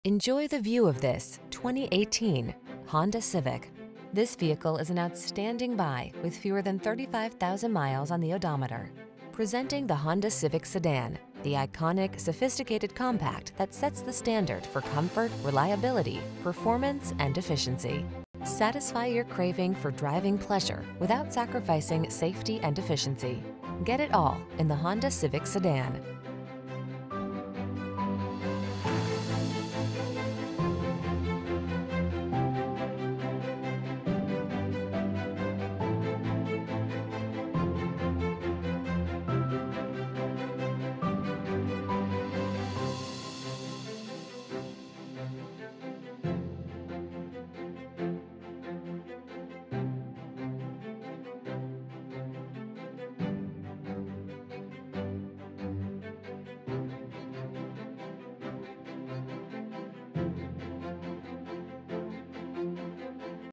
Enjoy the view of this 2018 Honda Civic. This vehicle is an outstanding buy with fewer than 35,000 miles on the odometer. Presenting the Honda Civic Sedan, the iconic, sophisticated compact that sets the standard for comfort, reliability, performance, and efficiency. Satisfy your craving for driving pleasure without sacrificing safety and efficiency. Get it all in the Honda Civic Sedan.